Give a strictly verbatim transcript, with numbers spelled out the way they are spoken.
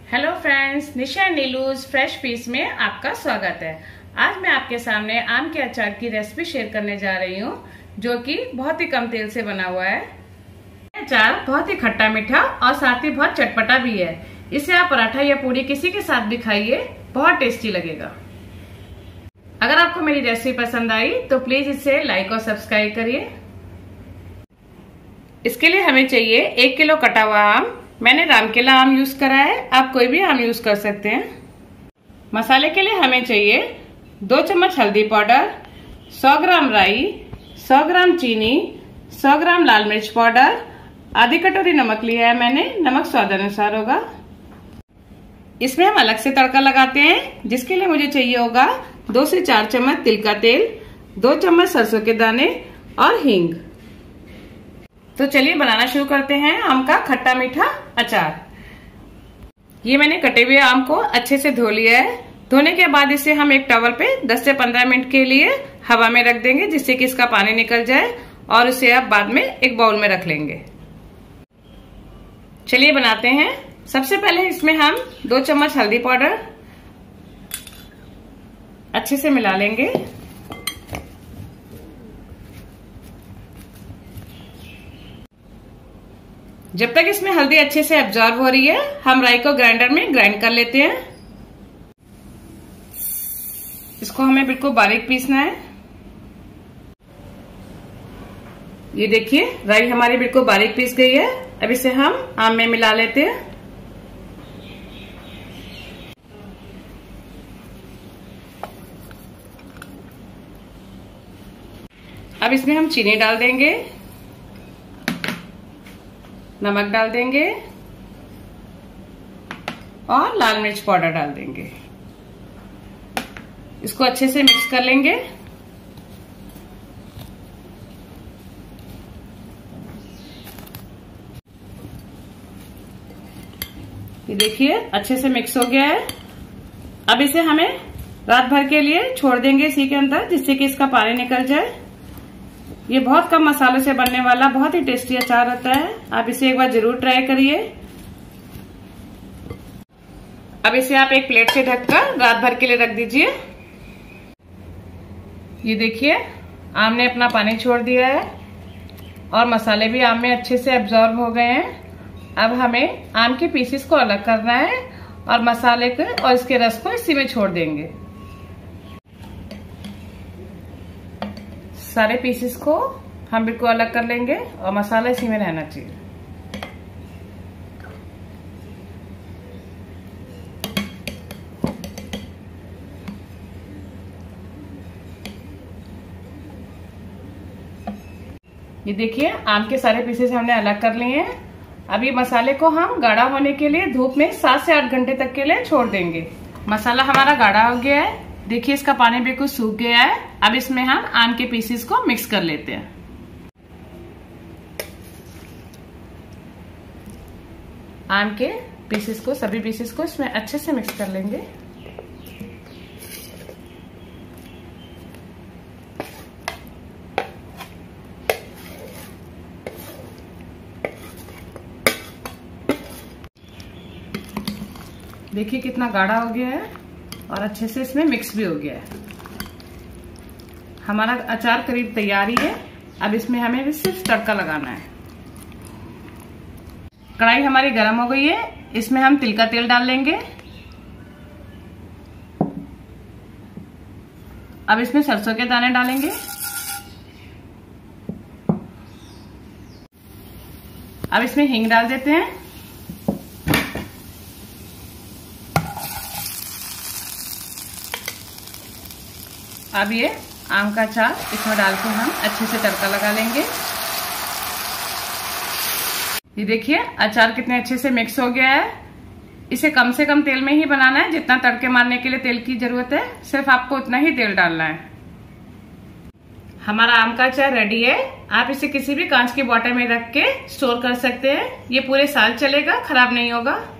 Hello friends, Nisha Neelu's fresh piece में आपका स्वागत है। आज मैं आपके सामने आम के अचार की रेसिपी शेयर करने जा रही हूँ, जो कि बहुत ही कम तेल से बना हुआ है। अचार बहुत ही खट्टा मीठा और साथ ही बहुत चटपटा भी है। इसे आप पराठा या पूरी किसी के साथ भी खाइए, बहुत टेस्टी लगेगा। अगर आपको मेरी रेसिपी पसंद आई तो प्लीज इसे लाइक और सब्सक्राइब करिए। इसके लिए हमें चाहिए एक किलो कटा हुआ आम। मैंने रामकेला आम यूज करा है, आप कोई भी आम यूज कर सकते हैं। मसाले के लिए हमें चाहिए दो चम्मच हल्दी पाउडर, सौ ग्राम राई, सौ ग्राम चीनी, सौ ग्राम लाल मिर्च पाउडर, आधी कटोरी नमक लिया है मैंने, नमक स्वाद अनुसार होगा। इसमें हम अलग से तड़का लगाते हैं, जिसके लिए मुझे चाहिए होगा दो से चार चम्मच तिल का तेल, दो चम्मच सरसों के दाने और हींग। तो चलिए बनाना शुरू करते हैं आम का खट्टा मीठा अचार। ये मैंने कटे हुए आम को अच्छे से धो लिया है। धोने के बाद इसे हम एक टॉवल पे दस से पंद्रह मिनट के लिए हवा में रख देंगे, जिससे कि इसका पानी निकल जाए, और इसे आप बाद में एक बाउल में रख लेंगे। चलिए बनाते हैं। सबसे पहले इसमें हम दो चम्मच हल्दी पाउडर अच्छे से मिला लेंगे। जब तक इसमें हल्दी अच्छे से एब्जॉर्ब हो रही है, हम राई को ग्राइंडर में ग्राइंड कर लेते हैं। इसको हमें बिल्कुल बारीक पीसना है। ये देखिए, राई हमारी बिल्कुल बारीक पीस गई है। अब इसे हम आम में मिला लेते हैं। अब इसमें हम चीनी डाल देंगे, नमक डाल देंगे और लाल मिर्च पाउडर डाल देंगे। इसको अच्छे से मिक्स कर लेंगे। ये देखिए, अच्छे से मिक्स हो गया है। अब इसे हमें रात भर के लिए छोड़ देंगे इसी के अंदर, जिससे कि इसका पानी निकल जाए। ये बहुत कम मसालों से बनने वाला बहुत ही टेस्टी अचार होता है। आप इसे एक बार जरूर ट्राई करिए। अब इसे आप एक प्लेट से ढककर रात भर के लिए रख दीजिए। ये देखिए, आम ने अपना पानी छोड़ दिया है और मसाले भी आम में अच्छे से एब्जॉर्ब हो गए हैं। अब हमें आम के पीसेस को अलग करना है और मसाले को और इसके रस को इसी में छोड़ देंगे। सारे पीसेस को हम बिल्कुल अलग कर लेंगे और मसाला इसी में रहना चाहिए। ये देखिए, आम के सारे पीसेस हमने अलग कर लिए हैं। अब ये मसाले को हम गाढ़ा होने के लिए धूप में सात से आठ घंटे तक के लिए छोड़ देंगे। मसाला हमारा गाढ़ा हो गया है। देखिए, इसका पानी बिल्कुल सूख गया है। अब इसमें हम आम के पीसेस को मिक्स कर लेते हैं। आम के पीसेस को, सभी पीसेस को इसमें अच्छे से मिक्स कर लेंगे। देखिए कितना गाढ़ा हो गया है और अच्छे से इसमें मिक्स भी हो गया है। हमारा अचार करीब तैयार ही है। अब इसमें हमें सिर्फ तड़का लगाना है। कढ़ाई हमारी गर्म हो गई है। इसमें हम तिल का तेल डाल लेंगे। अब इसमें सरसों के दाने डालेंगे। अब इसमें हींग डाल देते हैं। अब ये आम का अचार इसमें डाल के हम अच्छे से तड़का लगा लेंगे। ये देखिए, अचार कितने अच्छे से मिक्स हो गया है। इसे कम से कम तेल में ही बनाना है। जितना तड़के मारने के लिए तेल की जरूरत है, सिर्फ आपको उतना ही तेल डालना है। हमारा आम का अचार रेडी है। आप इसे किसी भी कांच के बॉटल में रख के स्टोर कर सकते हैं। ये पूरे साल चलेगा, खराब नहीं होगा।